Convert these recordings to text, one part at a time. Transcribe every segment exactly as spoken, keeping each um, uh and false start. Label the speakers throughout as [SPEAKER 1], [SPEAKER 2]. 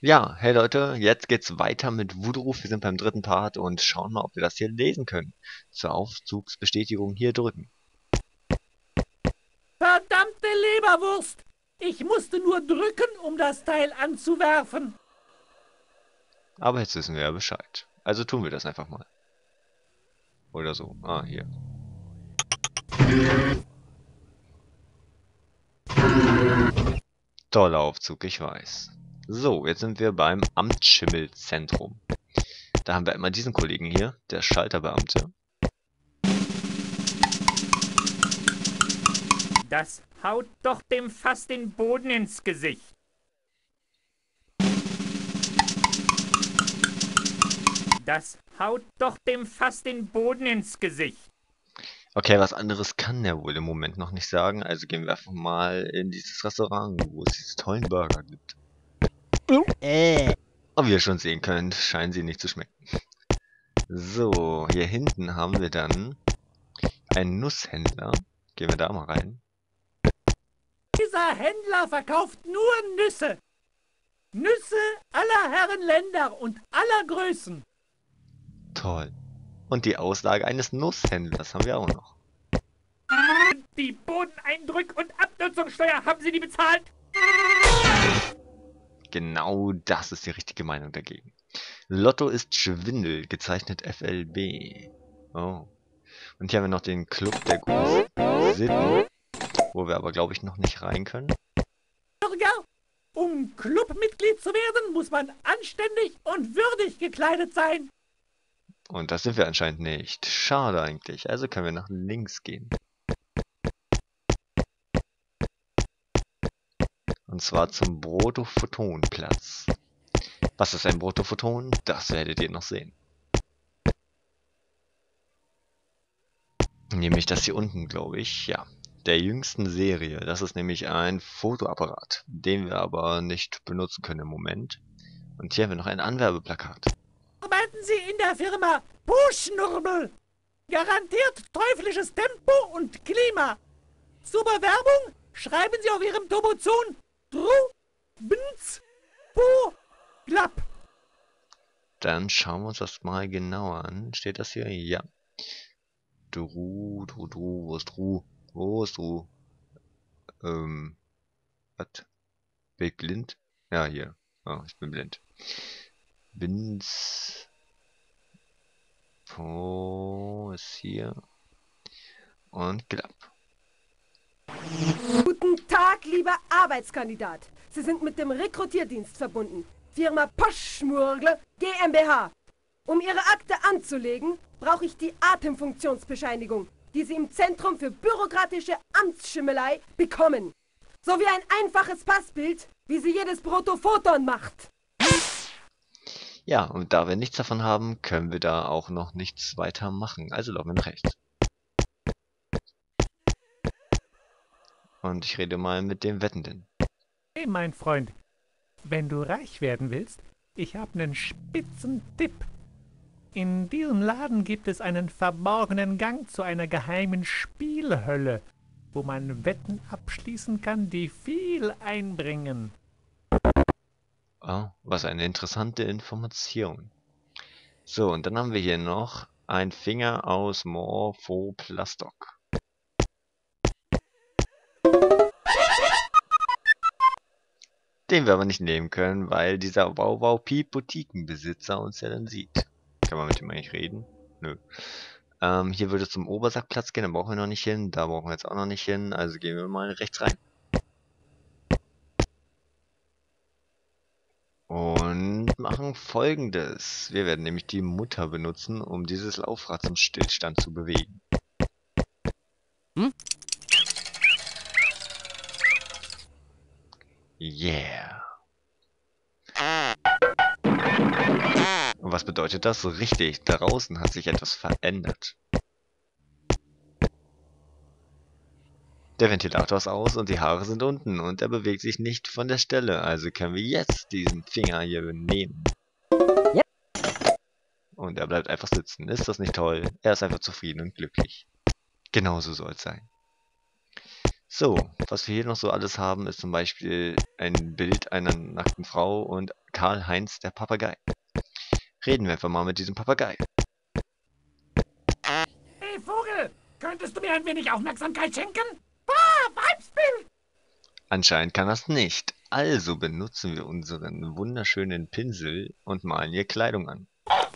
[SPEAKER 1] Ja, hey Leute, jetzt geht's weiter mit Wudruf. Wir sind beim dritten Part und schauen mal, ob wir das hier lesen können. Zur Aufzugsbestätigung hier drücken.
[SPEAKER 2] Verdammte Leberwurst! Ich musste nur drücken, um das Teil anzuwerfen.
[SPEAKER 1] Aber jetzt wissen wir ja Bescheid. Also tun wir das einfach mal. Oder so. Ah, hier. Toller Aufzug, ich weiß. So, jetzt sind wir beim Amtsschimmelzentrum. Da haben wir einmal diesen Kollegen hier, der Schalterbeamte.
[SPEAKER 2] Das haut doch dem Fass den Boden ins Gesicht. Das haut doch dem Fass den Boden ins Gesicht.
[SPEAKER 1] Okay, was anderes kann der wohl im Moment noch nicht sagen, also gehen wir einfach mal in dieses Restaurant, wo es diese tollen Burger gibt.
[SPEAKER 3] Äh.
[SPEAKER 1] Und wie ihr schon sehen könnt, scheinen sie nicht zu schmecken. So, hier hinten haben wir dann einen Nusshändler. Gehen wir da mal rein.
[SPEAKER 2] Dieser Händler verkauft nur Nüsse. Nüsse aller Herren Länder und aller Größen.
[SPEAKER 1] Toll. Und die Auslage eines Nusshändlers haben wir auch noch.
[SPEAKER 2] Die Bodeneindruck- und Abnutzungssteuer, haben Sie die bezahlt?
[SPEAKER 1] Genau das ist die richtige Meinung dagegen. Lotto ist Schwindel, gezeichnet F L B. Oh. Und hier haben wir noch den Club der guten Sitten, wo wir aber, glaube ich, noch nicht rein können.
[SPEAKER 2] Bürger, um Clubmitglied zu werden, muss man anständig und würdig gekleidet sein.
[SPEAKER 1] Und das sind wir anscheinend nicht. Schade eigentlich. Also können wir nach links gehen. Und zwar zum Brotophotonplatz. Was ist ein Brotophoton? Das werdet ihr noch sehen. Nämlich das hier unten, glaube ich. Ja. Der jüngsten Serie. Das ist nämlich ein Fotoapparat, den wir aber nicht benutzen können im Moment. Und hier haben wir noch ein Anwerbeplakat.
[SPEAKER 2] Arbeiten Sie in der Firma Puschnurbel. Garantiert teuflisches Tempo und Klima. Zur Bewerbung schreiben Sie auf Ihrem Tobozon Tru, Bnz, Po, Glapp.
[SPEAKER 1] Dann schauen wir uns das mal genauer an. Steht das hier? Ja. Dru, Dru, Dru, wo ist Dru? Wo ist Dru? Ähm, was? Bin ich blind? Ja, hier. Oh, ich bin blind. Bin's. Po ist hier. Und Glapp.
[SPEAKER 4] Guten Tag, lieber Arbeitskandidat. Sie sind mit dem Rekrutierdienst verbunden. Firma Poschschmurgle GmbH. Um Ihre Akte anzulegen, brauche ich die Atemfunktionsbescheinigung, die Sie im Zentrum für bürokratische Amtsschimmelei bekommen. Sowie ein einfaches Passbild, wie sie jedes Brutophoton macht.
[SPEAKER 1] Ja, und da wir nichts davon haben, können wir da auch noch nichts weiter machen. Also laufen wir nach rechts. Und ich rede mal mit dem Wettenden.
[SPEAKER 2] Hey, mein Freund, wenn du reich werden willst, ich habe einen spitzen Tipp. In diesem Laden gibt es einen verborgenen Gang zu einer geheimen Spielhölle, wo man Wetten abschließen kann, die viel einbringen.
[SPEAKER 1] Oh, was eine interessante Information. So, und dann haben wir hier noch ein Finger aus Morphoplastok. Den wir aber nicht nehmen können, weil dieser Wow-Wow-Piep-Boutiquenbesitzer uns ja dann sieht. Kann man mit dem eigentlich reden? Nö. Ähm, hier würde es zum Obersackplatz gehen, da brauchen wir noch nicht hin. Da brauchen wir jetzt auch noch nicht hin, also gehen wir mal rechts rein. Und machen Folgendes. Wir werden nämlich die Mutter benutzen, um dieses Laufrad zum Stillstand zu bewegen.
[SPEAKER 3] Hm?
[SPEAKER 1] Yeah. Und was bedeutet das? Richtig, draußen hat sich etwas verändert. Der Ventilator ist aus und die Haare sind unten und er bewegt sich nicht von der Stelle. Also können wir jetzt diesen Finger hier nehmen.
[SPEAKER 3] Ja.
[SPEAKER 1] Und er bleibt einfach sitzen. Ist das nicht toll? Er ist einfach zufrieden und glücklich. Genauso soll es sein. So, was wir hier noch so alles haben, ist zum Beispiel ein Bild einer nackten Frau und Karl-Heinz, der Papagei. Reden wir einfach mal mit diesem Papagei.
[SPEAKER 2] Hey Vogel, könntest du mir ein wenig Aufmerksamkeit schenken? Ah, Weibsbild!
[SPEAKER 1] Anscheinend kann das nicht. Also benutzen wir unseren wunderschönen Pinsel und malen ihr Kleidung an.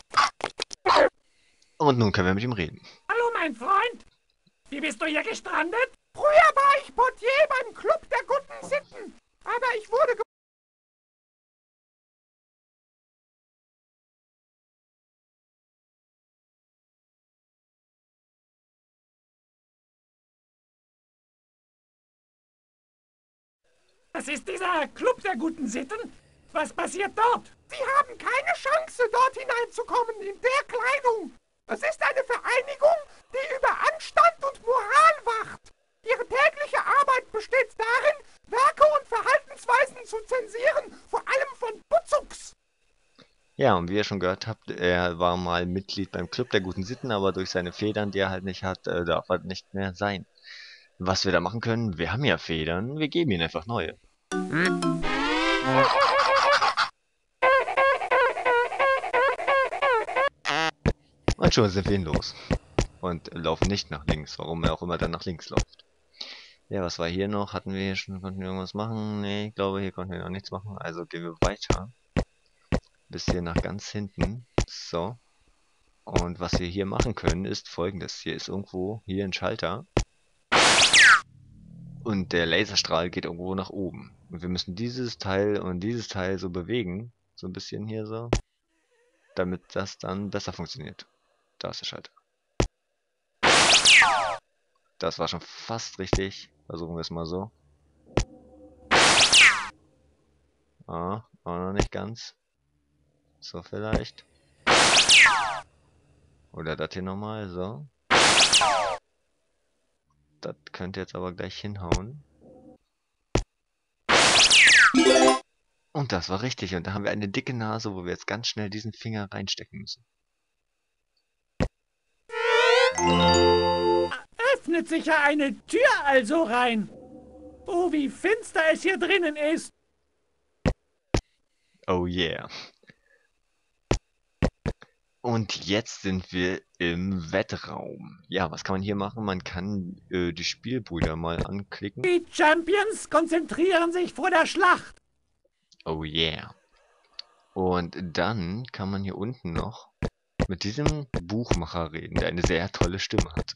[SPEAKER 1] Und nun können wir mit ihm reden.
[SPEAKER 2] Hallo mein Freund, wie bist du hier gestrandet? Früher war ich Portier beim Club der guten Sitten, aber ich wurde ge Was ist dieser Club der guten Sitten? Was passiert dort? Sie haben keine Chance, dort hineinzukommen in der Kleidung. Es ist eine Vereinigung, die über Anstand und Moral wacht. Ihre tägliche Arbeit besteht darin, Werke und Verhaltensweisen zu zensieren, vor allem von Butzucks.
[SPEAKER 1] Ja, und wie ihr schon gehört habt, er war mal Mitglied beim Club der guten Sitten, aber durch seine Federn, die er halt nicht hat, äh, darf er nicht mehr sein. Was wir da machen können, wir haben ja Federn, wir geben ihnen einfach neue. Und schon sind wir ihn los. Und laufen nicht nach links, warum er auch immer dann nach links läuft. Ja, was war hier noch? Hatten wir hier schon, konnten wir irgendwas machen? Nee, ich glaube, hier konnten wir noch nichts machen. Also gehen wir weiter. Bis hier nach ganz hinten. So. Und was wir hier machen können, ist folgendes. Hier ist irgendwo, hier ein Schalter. Und der Laserstrahl geht irgendwo nach oben. Und wir müssen dieses Teil und dieses Teil so bewegen. So ein bisschen hier so. Damit das dann besser funktioniert. Da ist der Schalter. Das war schon fast richtig. Versuchen wir es mal so. Ah, auch noch nicht ganz. So vielleicht. Oder das hier nochmal, so. Das könnte jetzt aber gleich hinhauen. Und das war richtig. Und da haben wir eine dicke Nase, wo wir jetzt ganz schnell diesen Finger reinstecken müssen.
[SPEAKER 2] Öffnet sich ja eine Tür also rein. Oh, wie finster es hier drinnen ist.
[SPEAKER 1] Oh yeah. Und jetzt sind wir im Wettraum. Ja, was kann man hier machen? Man kann äh, die Spielbrüder mal anklicken.
[SPEAKER 2] Die Champions konzentrieren sich vor der Schlacht.
[SPEAKER 1] Oh yeah. Und dann kann man hier unten noch mit diesem Buchmacher reden, der eine sehr tolle Stimme hat.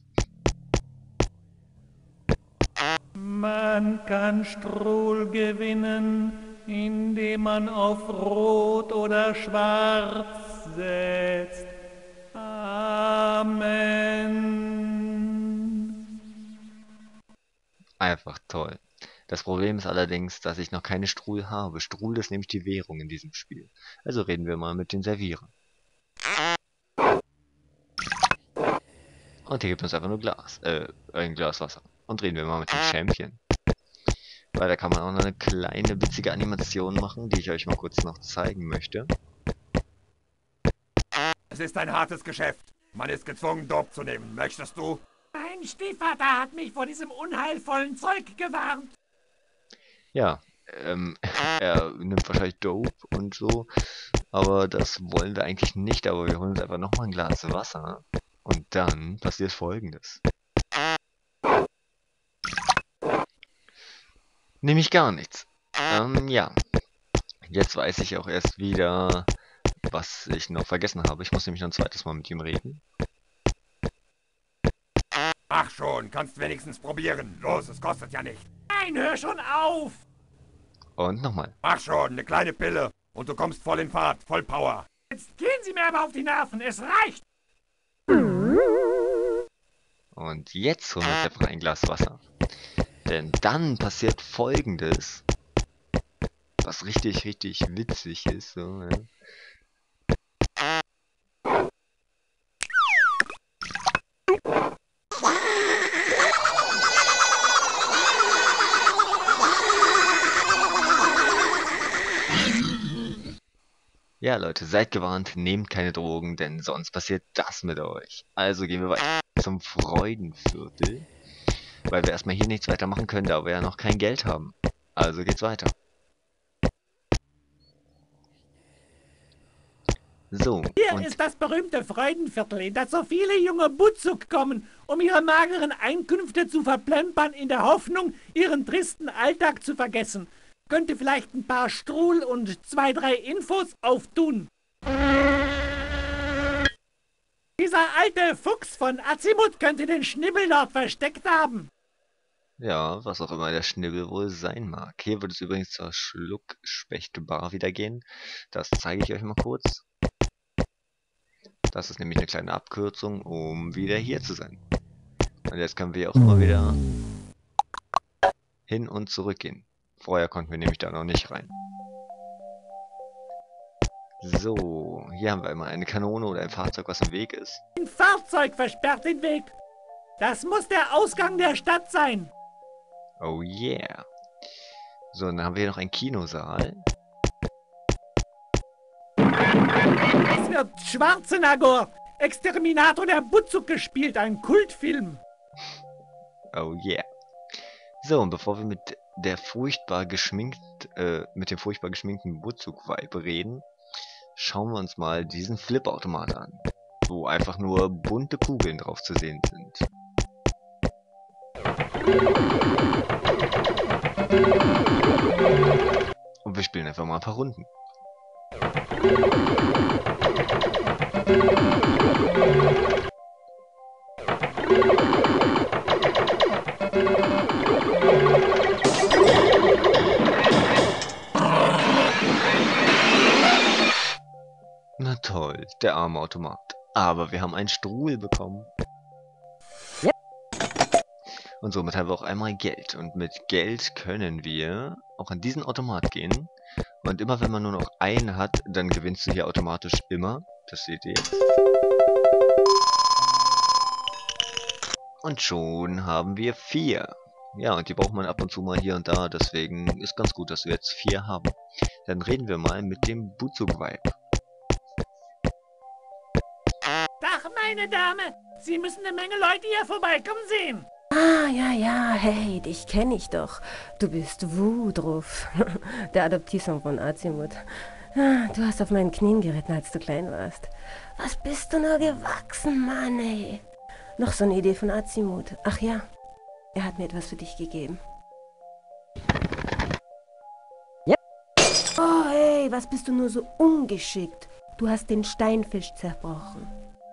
[SPEAKER 2] Man kann Strohl gewinnen, indem man auf Rot oder Schwarz setzt. Amen.
[SPEAKER 1] Einfach toll. Das Problem ist allerdings, dass ich noch keine Struhl habe. Struhl ist nämlich die Währung in diesem Spiel. Also reden wir mal mit den Servieren. Und hier gibt es einfach nur Glas. Äh, ein Glas Wasser. Und reden wir mal mit dem Champion. Weil da kann man auch noch eine kleine witzige Animation machen, die ich euch mal kurz noch zeigen möchte.
[SPEAKER 5] Es ist ein hartes Geschäft. Man ist gezwungen, Dope zu nehmen. Möchtest du?
[SPEAKER 2] Mein Stiefvater hat mich vor diesem unheilvollen Zeug gewarnt.
[SPEAKER 1] Ja, ähm, er nimmt wahrscheinlich Dope und so. Aber das wollen wir eigentlich nicht. Aber wir holen uns einfach nochmal ein Glas Wasser. Und dann passiert Folgendes. Nämlich gar nichts. Ähm, ja. Jetzt weiß ich auch erst wieder, was ich noch vergessen habe. Ich muss nämlich noch ein zweites Mal mit ihm reden.
[SPEAKER 5] Ach schon, kannst wenigstens probieren. Los, es kostet ja nicht.
[SPEAKER 2] Nein, hör schon auf.
[SPEAKER 1] Und nochmal.
[SPEAKER 5] Mach schon, eine kleine Pille. Und du kommst voll in Fahrt, voll Power.
[SPEAKER 2] Jetzt gehen Sie mir aber auf die Nerven. Es reicht.
[SPEAKER 1] Und jetzt holen wir uns einfach ein Glas Wasser. Denn dann passiert Folgendes. Was richtig, richtig witzig ist. So, ja. Ja, Leute, seid gewarnt, nehmt keine Drogen, denn sonst passiert das mit euch. Also gehen wir weiter zum Freudenviertel. weil wir erstmal hier nichts weiter machen können, da wir ja noch kein Geld haben. Also geht's weiter. So,
[SPEAKER 2] Hier
[SPEAKER 1] und
[SPEAKER 2] ist das berühmte Freudenviertel, in das so viele junge Butzuk kommen, um ihre mageren Einkünfte zu verplempern, in der Hoffnung, ihren tristen Alltag zu vergessen. Könnte vielleicht ein paar Strul und zwei, drei Infos auftun. Dieser alte Fuchs von Azimut könnte den Schnibbel dort versteckt haben.
[SPEAKER 1] ja, was auch immer der Schnibbel wohl sein mag. Hier wird es übrigens zur Schluckspechte-Bar wieder gehen. Das zeige ich euch mal kurz. Das ist nämlich eine kleine Abkürzung, um wieder hier zu sein. Und jetzt können wir auch immer wieder hin und zurück gehen. Vorher konnten wir nämlich da noch nicht rein. So, hier haben wir immer eine Kanone oder ein Fahrzeug, was im Weg ist.
[SPEAKER 2] Ein Fahrzeug versperrt den Weg. Das muss der Ausgang der Stadt sein.
[SPEAKER 1] Oh yeah. So, dann haben wir hier noch einen Kinosaal.
[SPEAKER 2] Es wird Schwarzenegger, Exterminator der Butzuk gespielt, ein Kultfilm.
[SPEAKER 1] Oh yeah. So, und bevor wir mit der furchtbar geschminkt, äh, mit dem furchtbar geschminkten Butzuk-Vibe reden, schauen wir uns mal diesen Flipautomat an, wo einfach nur bunte Kugeln drauf zu sehen sind. Und wir spielen einfach mal ein paar Runden. Na toll, der arme Automat. Aber wir haben einen Strul bekommen.
[SPEAKER 3] Ja.
[SPEAKER 1] Und somit haben wir auch einmal Geld. Und mit Geld können wir auch an diesen Automat gehen. Und immer wenn man nur noch einen hat, dann gewinnst du hier automatisch immer. Das seht ihr jetzt. Und schon haben wir vier. Ja, und die braucht man ab und zu mal hier und da. Deswegen ist ganz gut, dass wir jetzt vier haben. Dann reden wir mal mit dem Butzuk-Vibe.
[SPEAKER 2] Ach, meine Dame, Sie müssen eine Menge Leute hier vorbeikommen sehen.
[SPEAKER 4] Ah, ja, ja, hey, dich kenne ich doch. Du bist Wudruf, der Adoptivsohn von Azimut. Ah, du hast auf meinen Knien geritten, als du klein warst. Was bist du nur gewachsen, Mann, ey. Noch so eine Idee von Azimut. Ach ja, er hat mir etwas für dich gegeben.
[SPEAKER 3] Yep.
[SPEAKER 4] Oh, hey, was bist du nur so ungeschickt? Du hast den Steinfisch zerbrochen.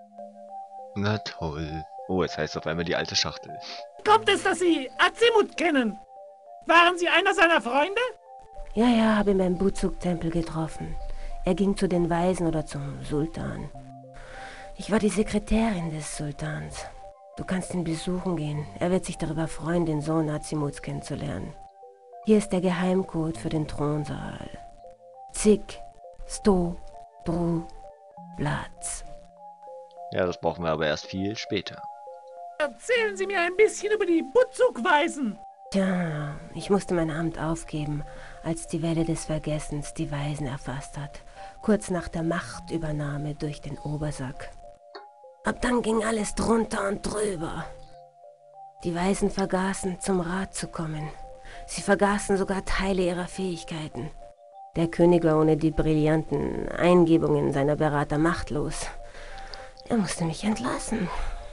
[SPEAKER 1] Na toll. Oh, jetzt heißt auf einmal die alte Schachtel.
[SPEAKER 2] Kommt es, dass Sie Azimut kennen? Waren Sie einer seiner Freunde?
[SPEAKER 4] Ja, ja, habe ihn beim Butzuk-Tempel getroffen. Er ging zu den Weisen oder zum Sultan. Ich war die Sekretärin des Sultans. Du kannst ihn besuchen gehen. Er wird sich darüber freuen, den Sohn Azimuts kennenzulernen. Hier ist der Geheimcode für den Thronsaal. Zik, Sto, Dru, Platz.
[SPEAKER 1] Ja, das brauchen wir aber erst viel später.
[SPEAKER 2] Erzählen Sie mir ein bisschen über die Butzuk-Weisen.
[SPEAKER 4] Tja, ich musste mein Amt aufgeben, als die Welle des Vergessens die Weisen erfasst hat. Kurz nach der Machtübernahme durch den Obersack. Ab dann ging alles drunter und drüber. Die Weisen vergaßen, zum Rat zu kommen. Sie vergaßen sogar Teile ihrer Fähigkeiten. Der König war ohne die brillanten Eingebungen seiner Berater machtlos. Er musste mich entlassen.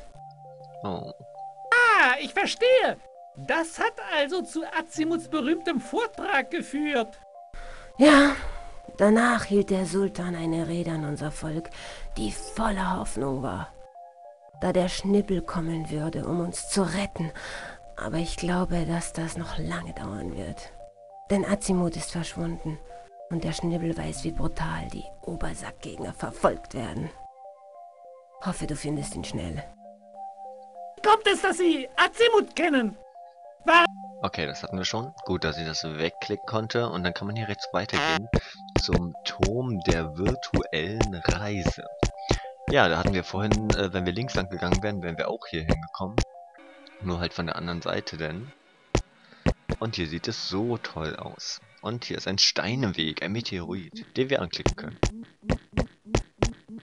[SPEAKER 1] Oh.
[SPEAKER 2] Ah, ich verstehe. Das hat also zu Azimuts berühmtem Vortrag geführt.
[SPEAKER 4] Ja, danach hielt der Sultan eine Rede an unser Volk, die voller Hoffnung war. Da der Schnibbel kommen würde, um uns zu retten. Aber ich glaube, dass das noch lange dauern wird. Denn Azimut ist verschwunden und der Schnibbel weiß, wie brutal die Obersackgegner verfolgt werden. Hoffe, du findest ihn schnell.
[SPEAKER 2] Kommt es, dass Sie Azimut kennen?
[SPEAKER 1] Okay, das hatten wir schon. Gut, dass ich das wegklicken konnte. Und dann kann man hier rechts weitergehen zum Turm der virtuellen Reise. Ja, da hatten wir vorhin, äh, wenn wir links lang gegangen wären, wären wir auch hier hingekommen. Nur halt von der anderen Seite denn. Und hier sieht es so toll aus. Und hier ist ein Steineweg, ein Meteorit, den wir anklicken können.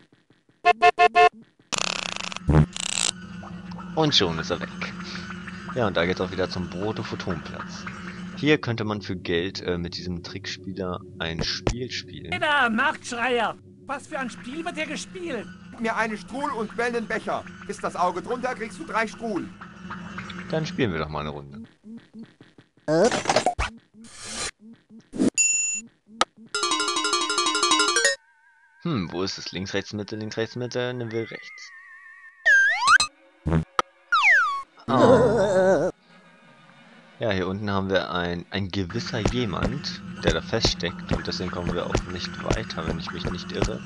[SPEAKER 1] Und schon ist er weg. Ja, und da geht's auch wieder zum Brotophotonplatz. Hier könnte man für Geld äh, mit diesem Trickspieler ein Spiel spielen.
[SPEAKER 2] Da, Marktschreier! Was für ein Spiel wird hier gespielt?
[SPEAKER 5] Gib mir eine Strul und quellenden Becher. Ist das Auge drunter, kriegst du drei Strul.
[SPEAKER 1] Dann spielen wir doch mal eine Runde. Hm, wo ist es? Links, rechts, Mitte, links, rechts, Mitte, nehmen wir rechts. Oh. Ja, hier unten haben wir ein, ein gewisser jemand, der da feststeckt und deswegen kommen wir auch nicht weiter, wenn ich mich nicht irre.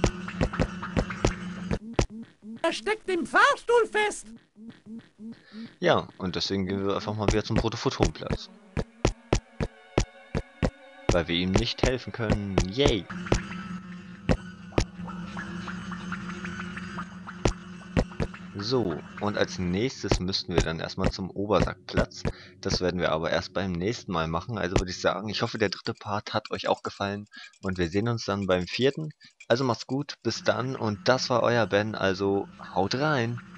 [SPEAKER 2] Er steckt im Fahrstuhl fest!
[SPEAKER 1] Ja, und deswegen gehen wir einfach mal wieder zum Brotophotonplatz. Weil wir ihm nicht helfen können. Yay! So, und als nächstes müssten wir dann erstmal zum Obersackplatz. Das werden wir aber erst beim nächsten Mal machen. Also würde ich sagen, ich hoffe, der dritte Part hat euch auch gefallen. Und wir sehen uns dann beim vierten. Also macht's gut, bis dann. Und das war euer Ben, also haut rein!